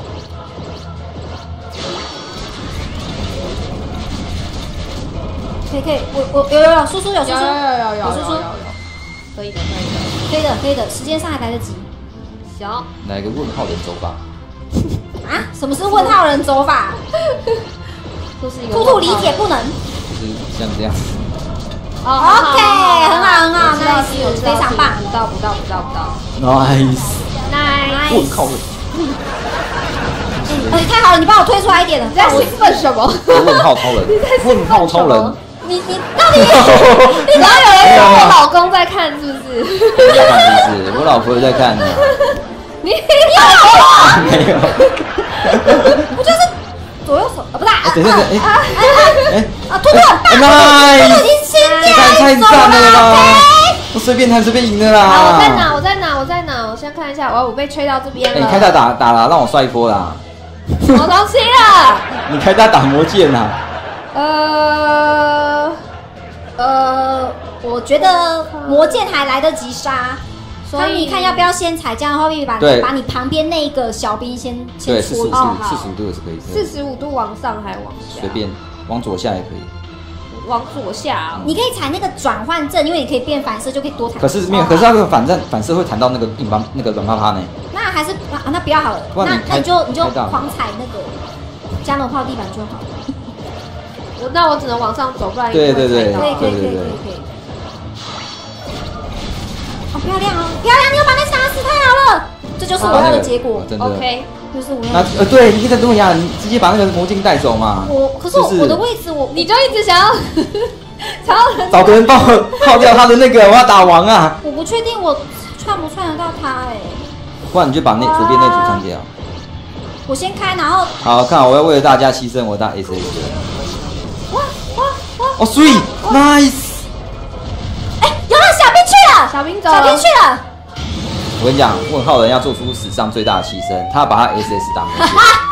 可以可以，我我有有有，叔叔有叔叔， 有有有有有叔叔， 可以的可以的， 可以的可以的，时间上还来得及。 行。 哪个问号人走法？ 啊？什么是问号人走法？ 就是一个兔兔理解不能。 就是像这样子。 哦 OK， 很好很好 ，nice， 非常棒。 不到不到不到不到 ，nice，nice， 问号人。 哎，太好了，你帮我推出来一点了。 你在兴奋什么？ 问号超人，问号超人。 你你到底？ 你知道有人说我老公在看是不是？ 我在看是不是？我老婆在看呢。 你有老婆？没有。 不就是左右手啊？不是。 等一下，哎哎哎啊！兔兔很棒，兔兔已经先太赞了啦！我随便弹随便赢的啦。 好，我在哪？我在哪？我在哪？我先看一下，我我被吹到这边了。 你开大打打了，让我刷一波啦。 什么东西啊？ 你开大打魔剑呐？ 呃呃，我觉得魔剑还来得及杀，所以你看要不要先踩，这样的话可以把把你旁边那个小兵先先戳住。四十五度是可以。 四十五度往上还往下？ 随便，往左下也可以。 往左下， 你可以踩那个转换阵，因为你可以变反射，就可以多踩。 可是没有，可是那个反正反射会弹到那个硬邦那个软趴趴呢。 那还是啊，那不要好了。那那你就你就狂踩那个加农炮地板就好了。 我那我只能往上走，不然对对对， 可以可以可以可以可以。哦，漂亮哦，漂亮！你又把那杀死，太好了，这就是我要的结果。 真的 OK， 就是我要。 那呃，对，你跟诺亚，你直接把那个魔镜带走嘛。 我可是我的位置，我你就一直想要想要找个人帮我耗掉他的那个，我要打王啊！ 我不确定我串不串得到他哎。 不然你就把那左边那组删掉。 我先开，然后好看，我要为了大家牺牲我大 S S。 哇哇哇！ 哦 ，three nice。 哎，有了，小兵去了， 小兵走， 小兵去了。 我跟你讲，问浩人要做出史上最大的牺牲，他要把他 S S 打回去。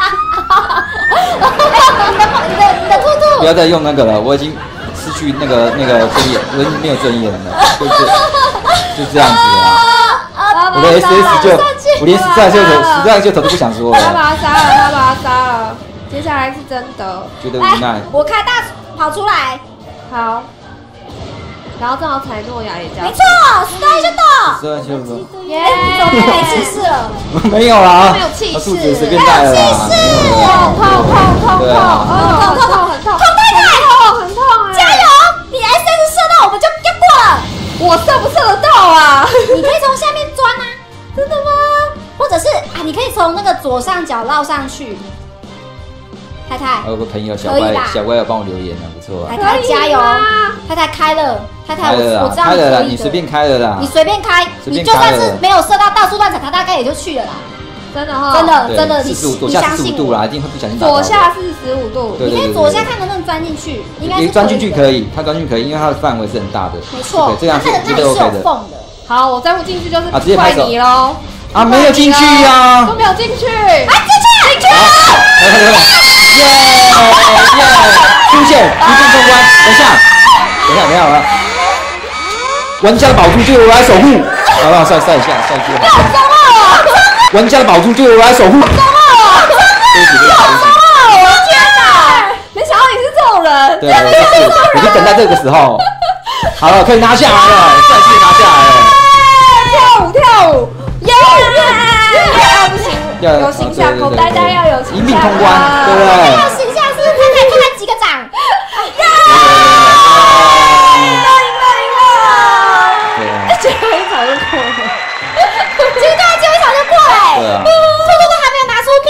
你的你的兔兔， 不要再用那个了，我已经失去那个那个尊严，我已经没有尊严了，就是就这样子了。我的 S S 就我连实在就实在就头都不想说了。 他把他杀了，他把他杀了。接下来是真的， 觉得无奈。 我开大跑出来， 好。然后正好踩诺亚也这样。 没错，十代就到。 十代就到。 耶！ 你怎么没气势了？ 没有啦， 没有气势， 肚子随便带了啦。 痛痛痛痛痛！哦，痛痛很痛， 痛太太， 痛很痛哎！ 加油！你 S S 射到我们就要过了。 我射不射得到啊？ 你可以从下面钻啊。真的吗？或者是啊，你可以从那个左上角绕上去。太太， 我有个朋友小乖，小乖要帮我留言了，不错啊。 太太加油！太太开了，太太我我知道开了啦，你随便开了啦， 你随便开，你就算是没有射到到处乱踩，他大概也就去了啦。 真的哈， 真的真的， 四十五，左下四十五度啦，一定会不小心打到。 左下四十五度， 你可以左下看能不能钻进去，应该是钻进去可以，它钻进去可以，因为它的范围是很大的。 没错， 这样是绝对 OK 的。 好，我再不进去就是啊，直接拍手你喽。 啊，没有进去呀， 都没有进去， 啊，进去，进去了， 耶耶，出现一键通关，等一下，等一下，等一下，玩家的宝珠就由我来守护，好不好？晒晒一下，晒一下。玩家的宝珠就由我来守护。对不起，对不起， 我的天哪！没想到你是这种人。 对，我就是，我就等在这个时候。好了，可以拿下来了，再次拿下来了。 跳舞跳舞，耶耶！不行，有形象，大家要有形象。 一命通关，对不对？ 要形象是看看看看几个掌。 赢了赢了赢了！最后一场就过了， 其实对啊，最后一场就过了。 对啊。 兔兔都还没有拿出第一场的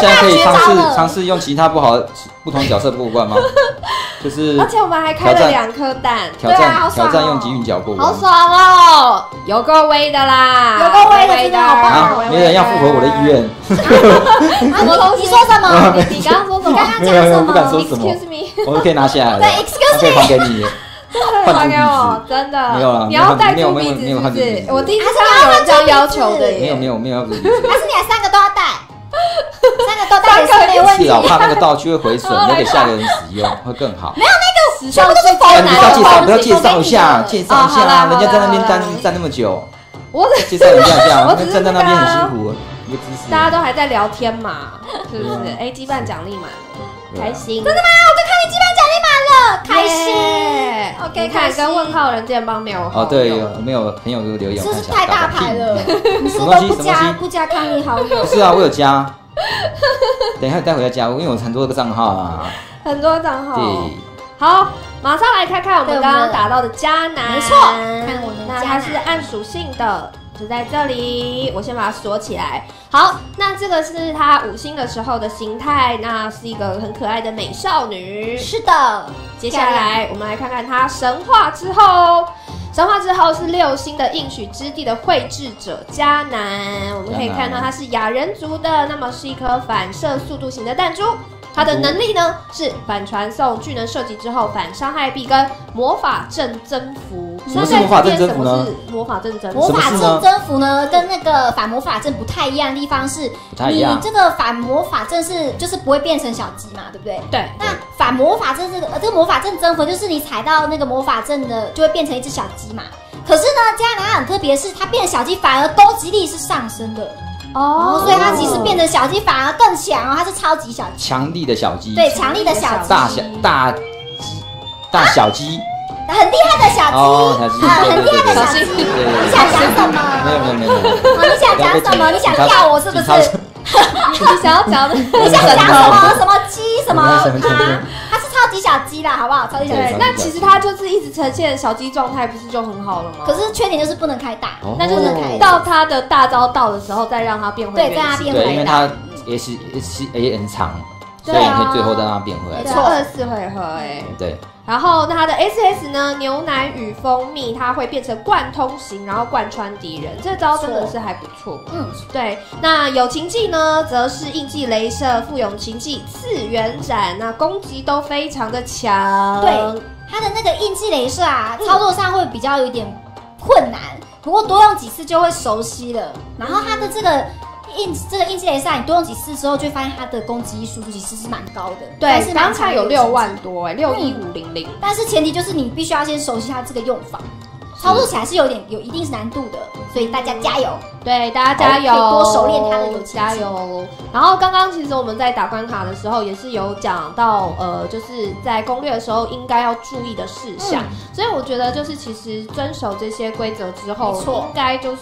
现在可以尝试尝试用其他不好不同角色过关吗？就是， 而且我们还开了两颗蛋， 挑战挑战用集运角过关， 好爽哦，有够威的啦， 有够威的，真的好棒！ 没人要符合我的意愿。 你说什么？ 你刚刚说什么？ 刚刚讲什么？ 不敢说什么。 Excuse me， 我可以拿下来。 对 ，Excuse me， 可以还给你。 还给我，真的没有啊， 你要带猪鼻子是不是？我第一次看到有人这样要求的耶。 没有没有没有要猪鼻子。 还是你还三个都要带？三个都带也是没问题。 是啊，我怕那个道具会毁损，留给下个人使用会更好。 没有那个，全部都是你不要介绍，不要介绍一下，介绍一下，人家在那边站站那么久。 我介绍一下一下，站在那边很辛苦。 大家都还在聊天嘛，是不是？哎，羁绊奖励满了，开心。 真的吗？我就看你羁绊奖励满了，开心。 OK， 看跟问号人健帮没有哦，对，我没有朋友给我留言， 这是太大牌了。你是都不加不加抗议好友？ 不是啊，我有加。等一下带回来加，因为我很多个账号啊， 很多账号。 对， 好，马上来看看我们刚刚打到的迦南。 没错，看我的迦南， 那它是按属性的。就在这里，我先把它锁起来。好，那这个是她五星的时候的形态，那是一个很可爱的美少女。 是的， 接下来我们来看看她神化之后，神化之后是六星的应许之地的绘制者迦南。我们可以看到她是亚人族的，那么是一颗反射速度型的弹珠。它的能力呢是反传送、巨能射击之后反伤害币跟魔法阵增幅。 什么是魔法阵增幅呢？ 魔法阵增魔法阵增幅呢，跟那个反魔法阵不太一样的地方是，你这个反魔法阵是就是不会变成小鸡嘛，对不对？ 对。 那反魔法阵这个呃这个魔法阵增幅就是你踩到那个魔法阵的就会变成一只小鸡嘛。可是呢，迦南很特别，是它变小鸡反而攻击力是上升的。哦，所以它其实变成小鸡反而更强哦，它是超级小鸡， 强力的小鸡， 对，强力的小鸡， 大小大鸡，大小鸡， 很厉害的小鸡， 哦，小鸡， 很厉害的小鸡，你想讲什么？ 没有没有没有， 你想讲什么？你想吓我是不是？ 你想要讲的， 你想讲什么？什么鸡？什么啊？它是超级小鸡啦，好不好？超级小鸡。 那其实它就是一直呈现小鸡状态，不是就很好了吗？ 可是缺点就是不能开大， 那就是到它的大招到的时候再让它变回。 对，再让它变回。 对，因为它也是也是也很长，所以你可以最后再让它变回来。 没错，二十四回合哎。 对。 然后那它的 S S 呢？牛奶与蜂蜜，它会变成贯通型，然后贯穿敌人。这招真的是还不错。嗯，对。那友情技呢，则是印记雷射、附有情技、次元斩，那攻击都非常的强。 对，它的那个印记雷射啊，操作上会比较有点困难，不过多用几次就会熟悉了。然后它的这个。印这个印记雷射，你多用几次之后，就会发现它的攻击速度其实是蛮高的。 对，刚才有六万多哎，六一五零零。 但是前提就是你必须要先熟悉它这个用法，操作起来是有点有一定是难度的，所以大家加油！ 对，大家加油， 多熟练它的游戏， 加油。然后刚刚其实我们在打关卡的时候也是有讲到，呃，就是在攻略的时候应该要注意的事项。嗯、所以我觉得就是其实遵守这些规则之后，应该就是。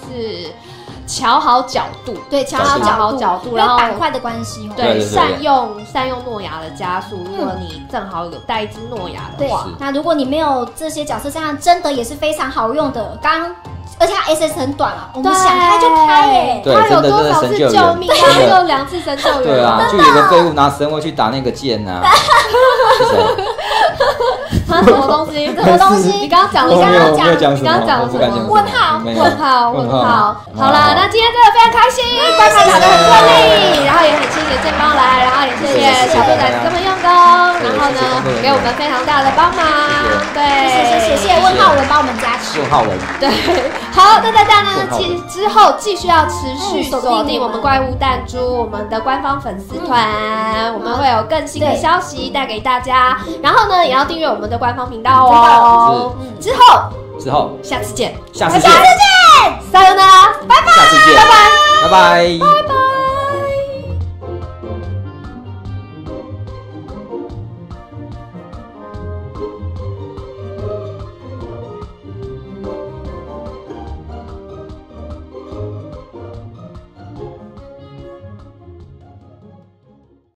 调好角度， 对，调好角度， 角度， 然后板块的关系， 对，善用善用诺亚的加速。如果你正好有带一只诺亚的话， 那如果你没有这些角色上，真的也是非常好用的。刚，而且它 S S 很短啊，我们想开就开耶。 它有多少次救命？它有两次神救援。 对啊，就有个废物拿神位去打那个剑呐。 他什么东西？什么东西？你刚刚讲了， 你刚刚讲，你刚刚讲了什么？ 问号， 问号，问号。好啦，那今天真的非常开心，关卡打得很顺利，然后也很谢谢健帮来，然后也谢谢小兔崽子这么用功，然后呢给我们非常大的帮忙，对， 谢谢谢谢问号人帮我们加持， 问号人， 对，好，那大家呢，其之后继续要持续锁定我们怪物弹珠我们的官方粉丝团，我们会有更新的消息带给大家，然后呢也要订阅我们的官方频道哦。之后， 之后， 下次见， 下次见， 下次见， 撒由那拉，拜拜， 下次见， 拜拜， 拜拜， 拜拜。